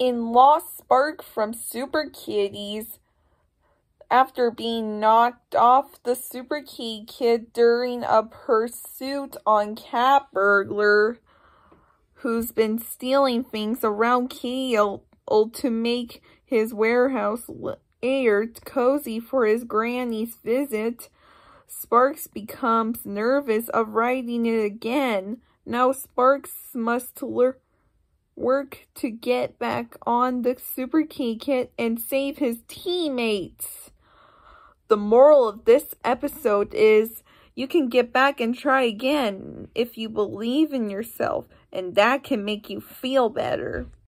and lost Spark from Superkitties after being knocked off the Superkitty kid during a pursuit on Cat Burglar, who's been stealing things around Kitty to make his warehouse lair cozy for his granny's visit. Sparks becomes nervous of riding it again. Now Sparks must work to get back on the Superkitty kit and save his teammates. The moral of this episode is you can get back and try again if you believe in yourself, and that can make you feel better.